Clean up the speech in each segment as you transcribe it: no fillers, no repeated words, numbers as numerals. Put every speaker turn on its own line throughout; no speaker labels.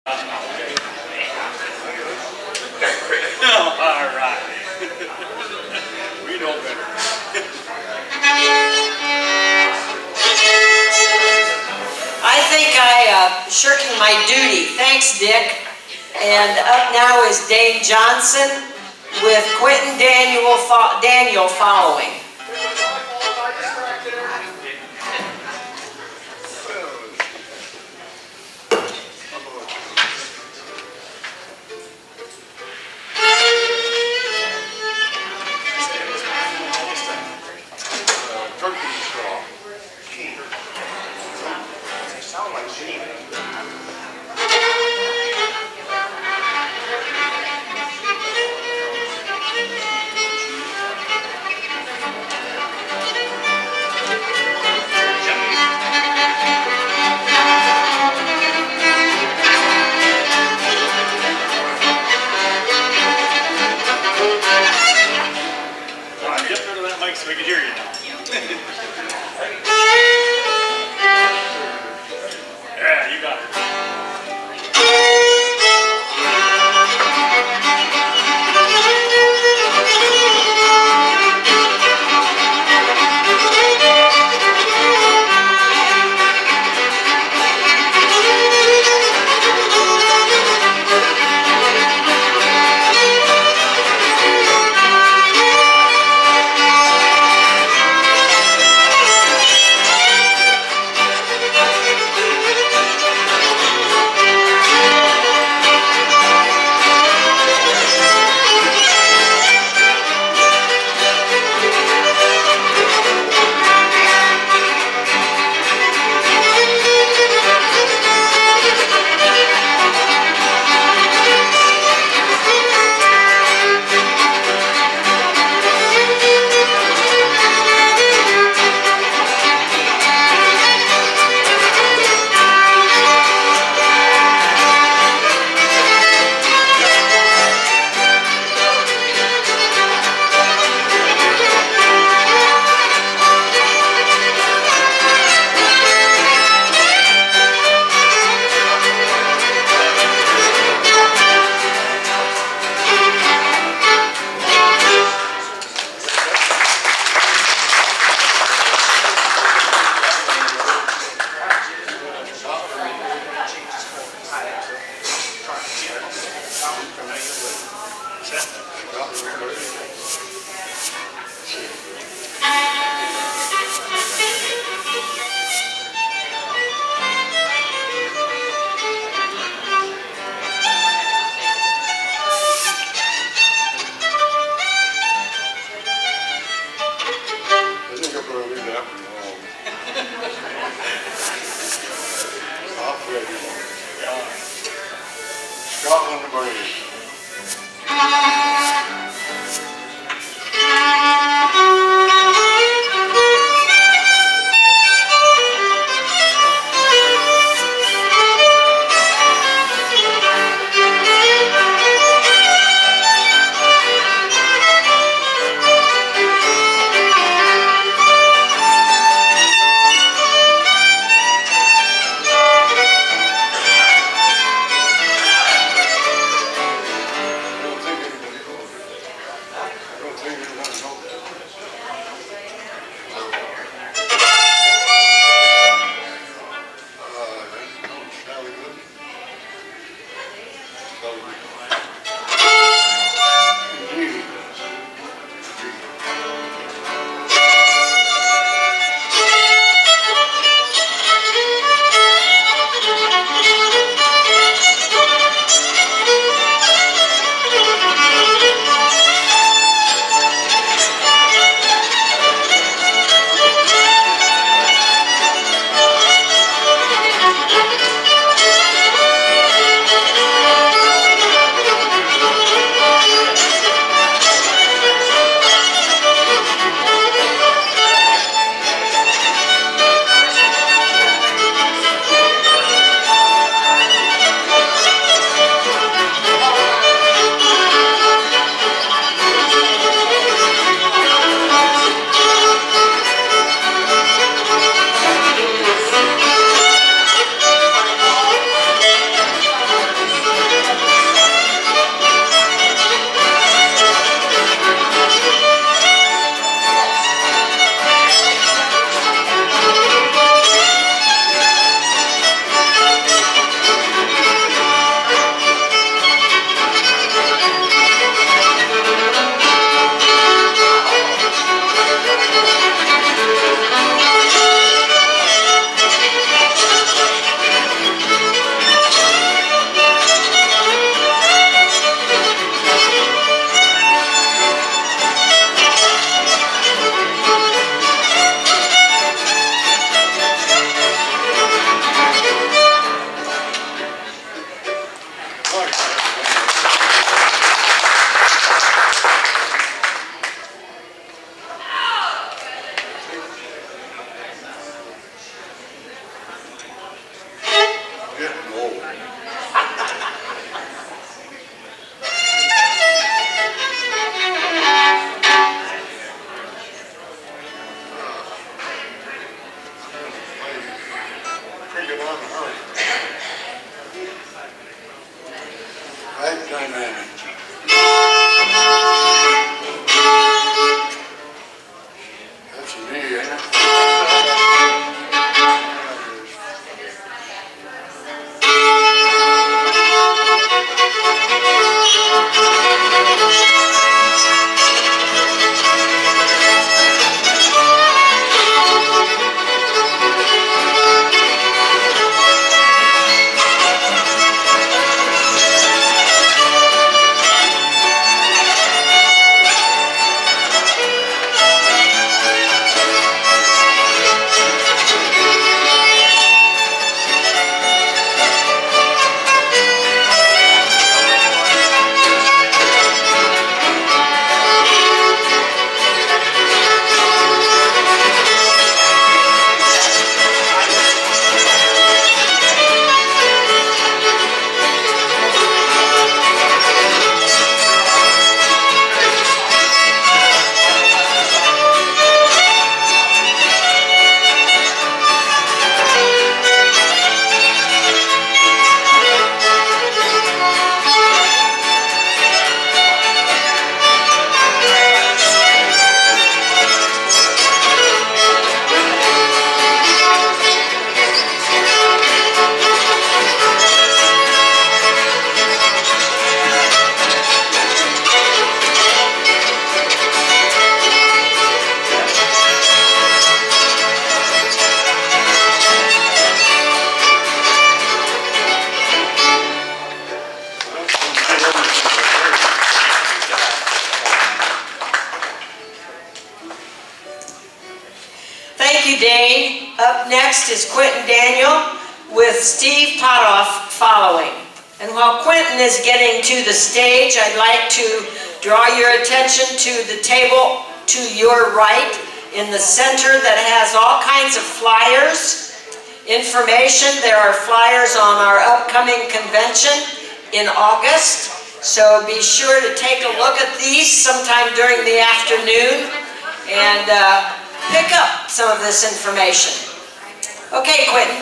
All right. We know better.
I think shirking my duty. Thanks, Dick. And up now is Dave Johnson with Quentin Daniel following.
So we can hear you now. Yeah, you got it.
Scotland to Brady. Lifetime Annie. That's a me, ain't it?
Thank you, Dane. Up next is Quentin Daniel with Steve Potoff following. And while Quentin is getting to the stage, I'd like to draw your attention to the table to your right in the center that has all kinds of flyers, information. There are flyers on our upcoming convention in August. So be sure to take a look at these sometime during the afternoon and pick up some of this information. Okay, Quentin.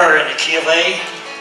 prayer in the key of A.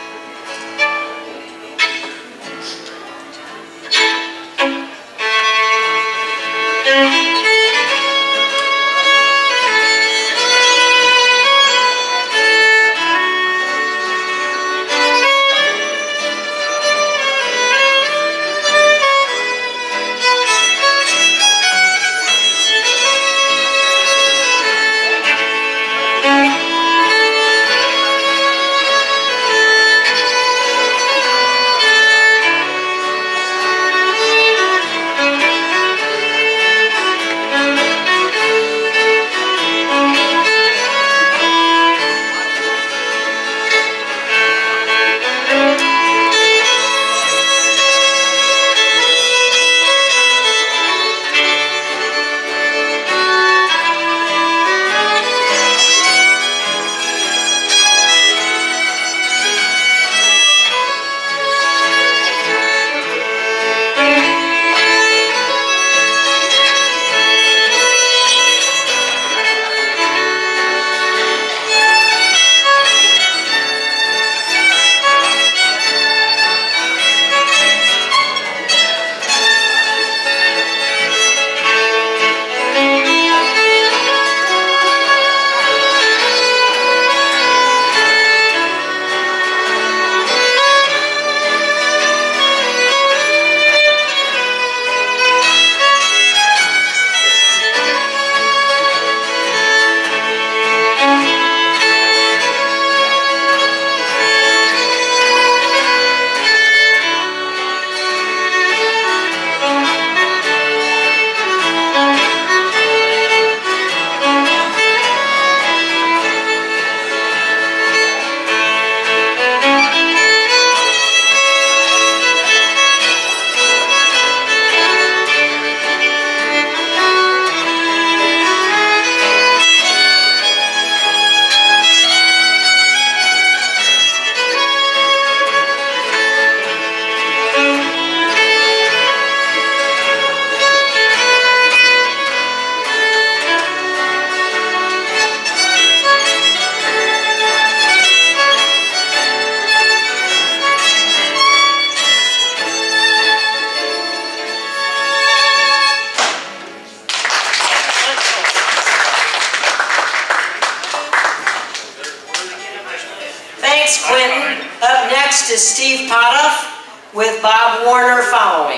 Thanks, Quentin. Up next is Steve Potoff with Bob Warner following.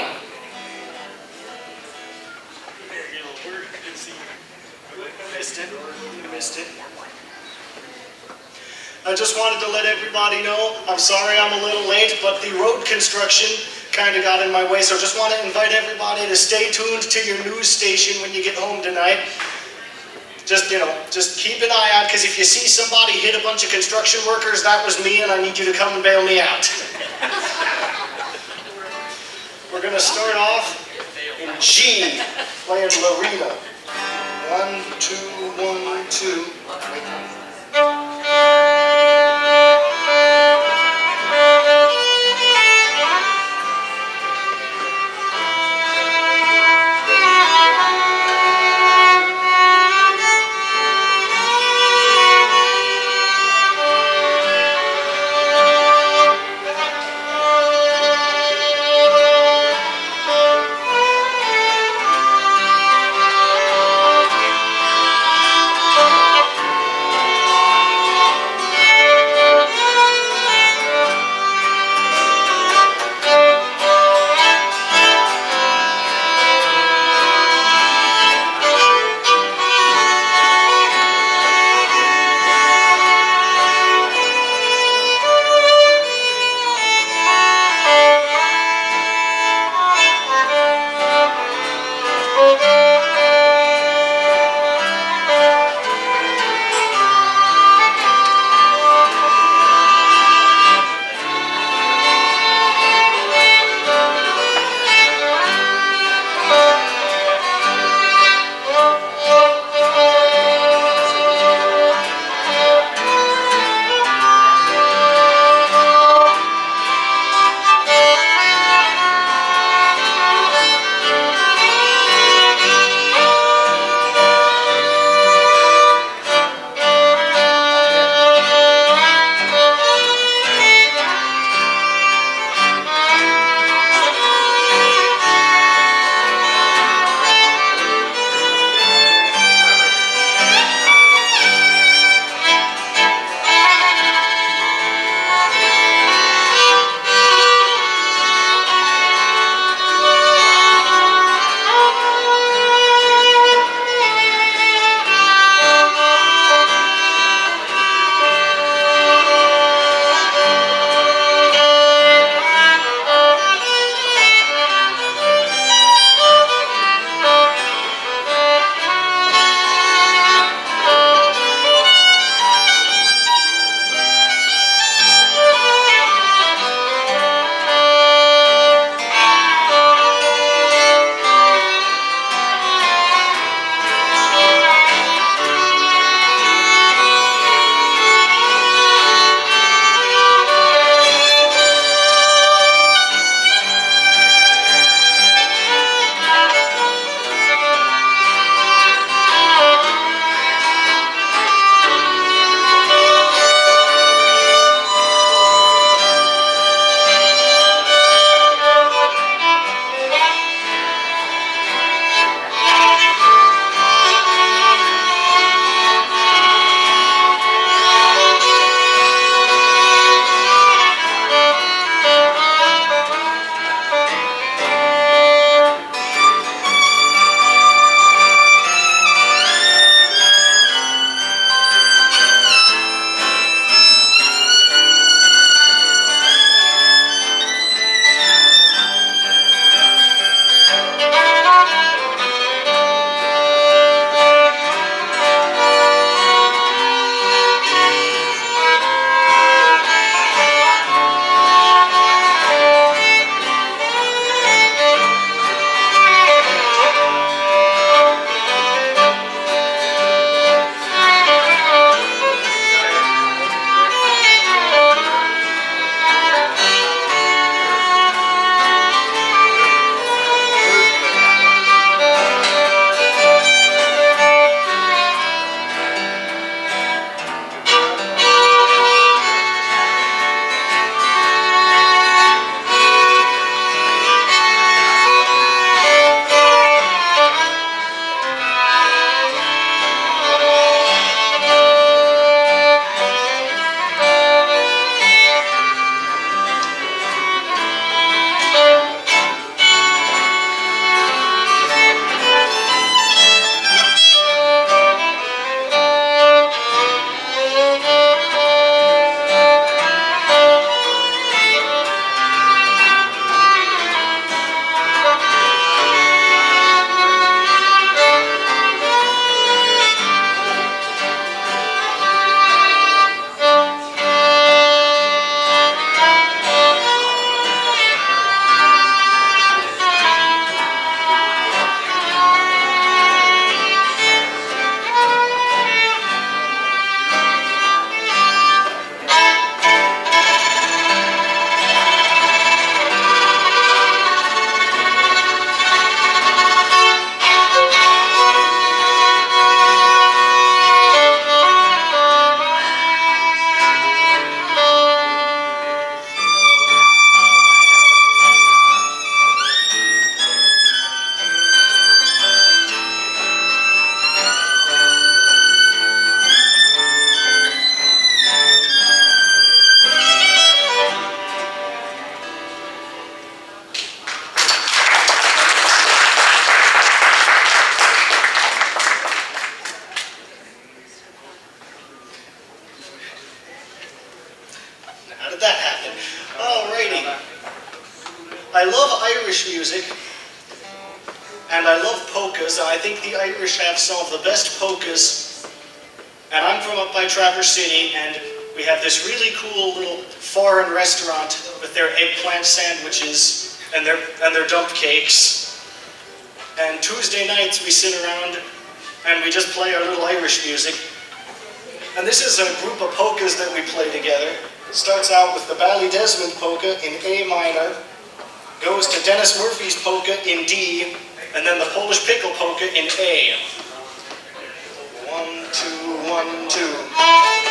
Missed it. I just wanted to let everybody know, I'm sorry I'm a little late, but the road construction kind of got in my way, so just want to invite everybody to stay tuned to your news station when you get home tonight. Just, just keep an eye out, because if you see somebody hit a bunch of construction workers, that was me, and I need you to come and bail me out. We're going to start off in G, playing Larita. 1, 2, 1, 2. polkas, and I think the Irish have some of the best polkas. And I'm from up by Traverse City, and we have this really cool little foreign restaurant with their eggplant sandwiches and their dump cakes. And Tuesday nights we sit around and we just play our little Irish music. And this is a group of polkas that we play together. It starts out with the Ballydesmond polka in A minor, goes to Dennis Murphy's polka in D, and then the Polish pickle polka in A. 1, 2, 1, 2.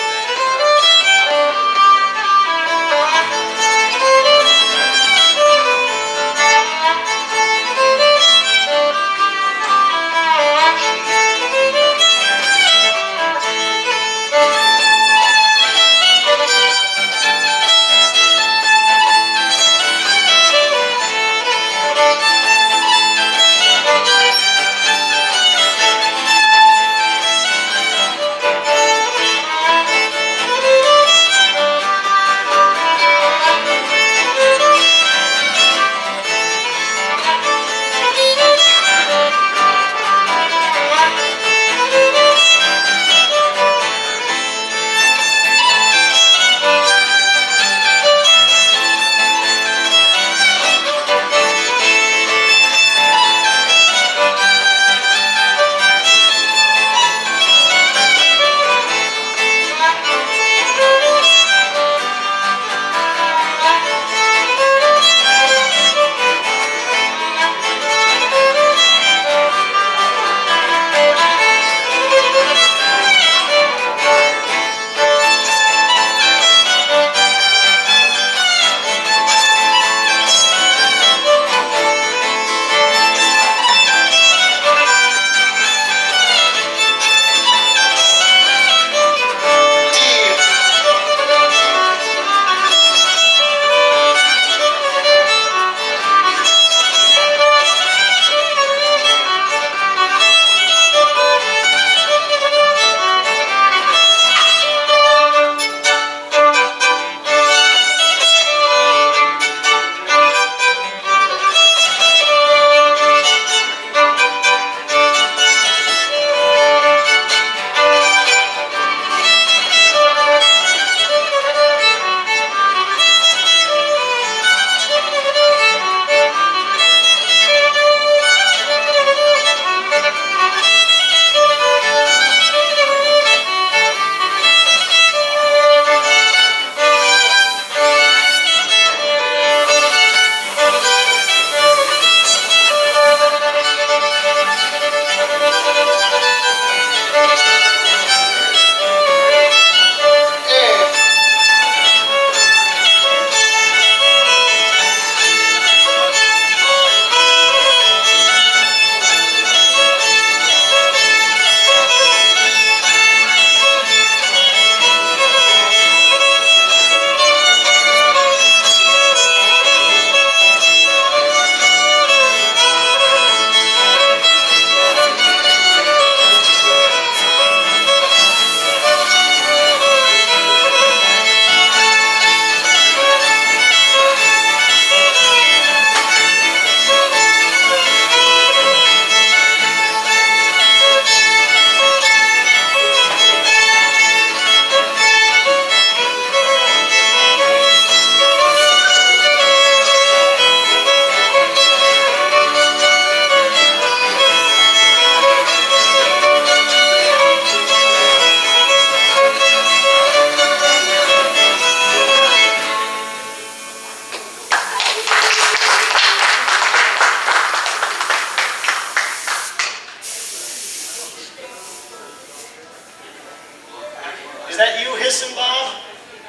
Is that you hissing, Bob?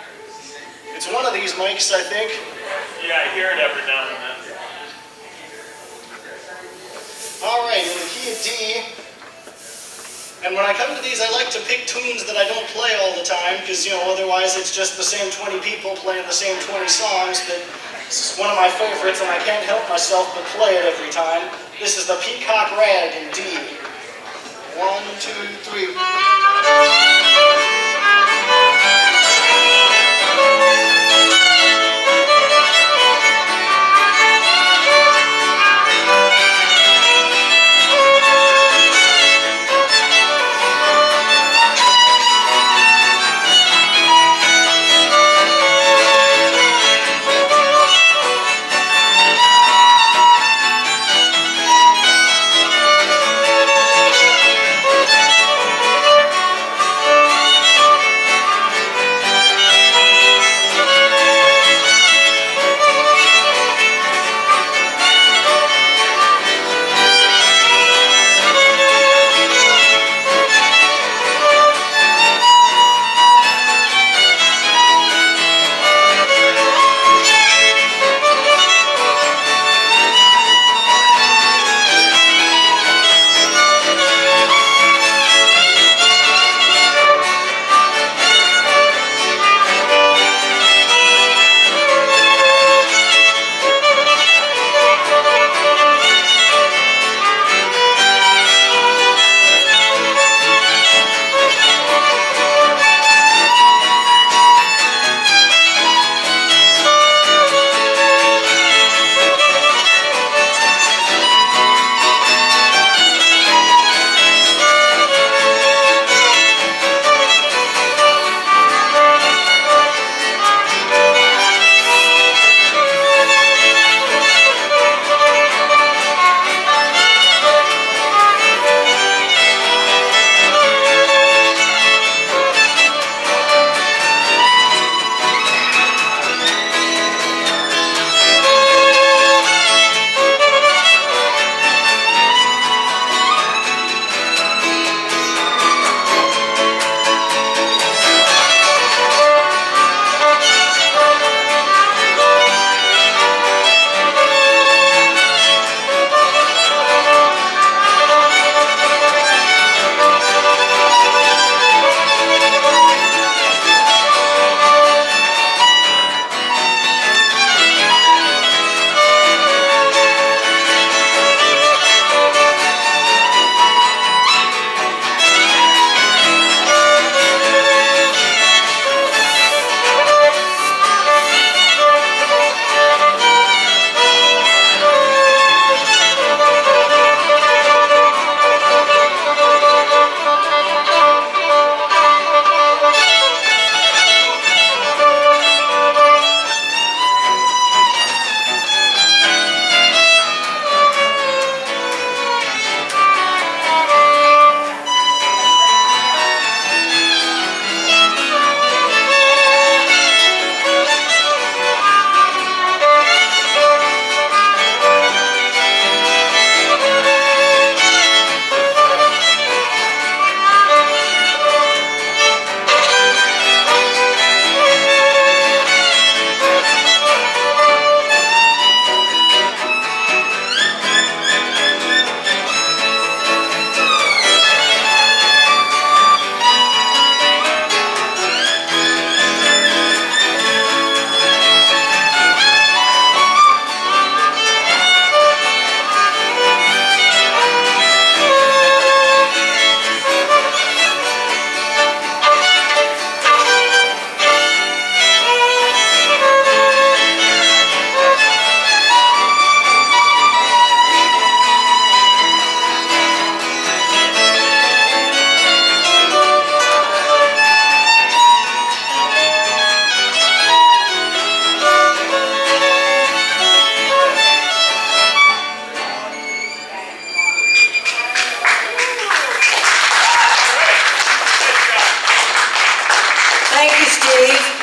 It's one of these mics, I think.
Yeah, I hear it every now and then.
All right, in the key of D. And when I come to these, I like to pick tunes that I don't play all the time, because, you know, otherwise it's just the same 20 people playing the same 20 songs, but this is one of my favorites, and I can't help myself but play it every time. This is the Peacock Rag in D. 1, 2, 3.
Thank you, Steve.